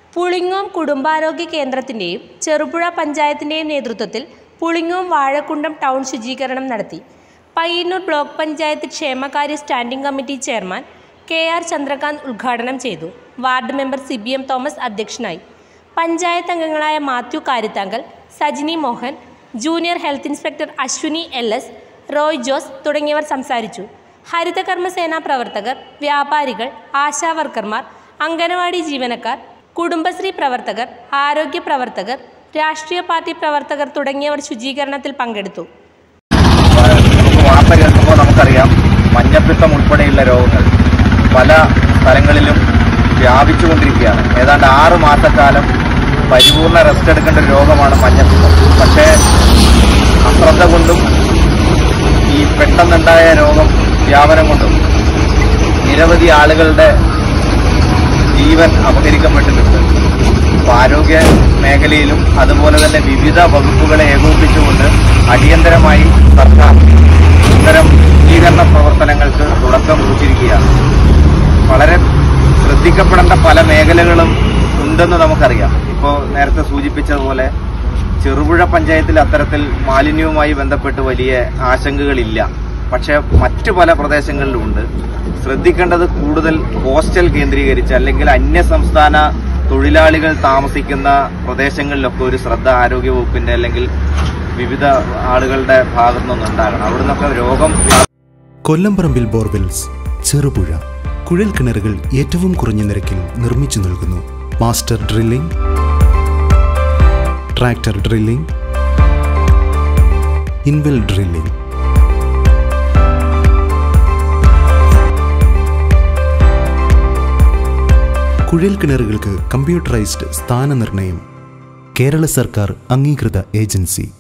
പുളിങ്ങോം കുടുംബാരോഗ്യ കേന്ദ്രത്തിൻ്റെയും ചെറുപുഴ പഞ്ചായത്തിൻ്റെയും നേതൃത്വത്തിൽ പുളിങ്ങോം വാഴക്കുണ്ടം ടൗൺ ശുചീകരണം നടത്തി. പയ്യന്നൂർ ബ്ലോക്ക് പഞ്ചായത്ത് ക്ഷേമകാര്യ standing committee chairman KR Chandrakanth ഉദ്ഘാടനം ചെയ്തു. വാർഡ് മെമ്പർ CBM തോമസ് അധ്യക്ഷനായി. പഞ്ചായത്ത് അംഗങ്ങളായ Mathew Karithankal, Sajini Mohan, junior health inspector Ashwini LS, Roy Jose തുടങ്ങിയവർ സംസാരിച്ചു. ഹരിതകർമ്മസേനാ പ്രവർത്തകർ, വ്യാപാരികൾ, ആശാവർക്കർമാർ, അംഗനവാടി ജീവനക്കാർ, കുടുംബശ്രീ പ്രവർത്തകർ, ആരോഗ്യ പ്രവർത്തകർ, രാഷ്ട്രീയ പാർട്ടി പ്രവർത്തകർ തുടങ്ങിയവർ ശുചീകരണത്തിൽ പങ്കെടുത്തു. വാർത്ത കേൾക്കുമ്പോൾ നമുക്കറിയാം, മഞ്ഞപ്പിത്തം ഉൾപ്പെടെയുള്ള രോഗങ്ങൾ പല സ്ഥലങ്ങളിലും വ്യാപിച്ചുകൊണ്ടിരിക്കുകയാണ്. ഏതാണ്ട് 6 മാസക്കാലം പരിപൂർണ റെസ്റ്റ് എടുക്കേണ്ട ഒരു രോഗമാണ് മഞ്ഞപ്പിത്തം. പക്ഷേ അശ്രദ്ധ കൊണ്ടും ഈ പെട്ടെന്നുണ്ടായ രോഗം വ്യാപനം കൊണ്ടും നിരവധി ആളുകളുടെ ജീവൻ അപഹരിക്കപ്പെട്ടിട്ടുണ്ട്. അപ്പോൾ ആരോഗ്യ മേഖലയിലും അതുപോലെ തന്നെ വിവിധ വകുപ്പുകളെ ഏകോപിപ്പിച്ചുകൊണ്ട് അടിയന്തരമായി സർക്കാർ ഇത്തരം ശുചീകരണ പ്രവർത്തനങ്ങൾക്ക് തുടക്കം കുറിച്ചിരിക്കുകയാണ്. വളരെ ശ്രദ്ധിക്കപ്പെടേണ്ട പല മേഖലകളും ഉണ്ടെന്ന് നമുക്കറിയാം. ഇപ്പോൾ നേരത്തെ സൂചിപ്പിച്ചതുപോലെ ചെറുപുഴ പഞ്ചായത്തിൽ അത്തരത്തിൽ മാലിന്യവുമായി ബന്ധപ്പെട്ട് വലിയ ആശങ്കകളില്ല. പക്ഷേ മറ്റു പല പ്രദേശങ്ങളിലും ഉണ്ട്. ശ്രദ്ധിക്കേണ്ടത് കൂടുതൽ കോസ്റ്റൽ കേന്ദ്രീകരിച്ച് അല്ലെങ്കിൽ അന്യസംസ്ഥാന തൊഴിലാളികൾ താമസിക്കുന്ന പ്രദേശങ്ങളിലൊക്കെ ഒരു ശ്രദ്ധ ആരോഗ്യവകുപ്പിന്റെ അല്ലെങ്കിൽ വിവിധ ആളുകളുടെ ഭാഗത്തു നിന്നുണ്ടാകണം. അവിടെ നിന്നൊക്കെ രോഗം. കൊല്ലംപറമ്പിൽ ബോർവെൽസ്, ചെറുപുഴ. കുഴൽ കിണറുകൾ ഏറ്റവും കുറഞ്ഞ നിരക്കിൽ നിർമ്മിച്ചു നൽകുന്നു. Master drilling, tractor drilling, inwell drilling. കുഴൽ കിണറുകൾക്ക് കമ്പ്യൂട്ടറൈസ്ഡ് സ്ഥാനനിർണ്ണയം. കേരള സർക്കാർ അംഗീകൃത ഏജൻസി.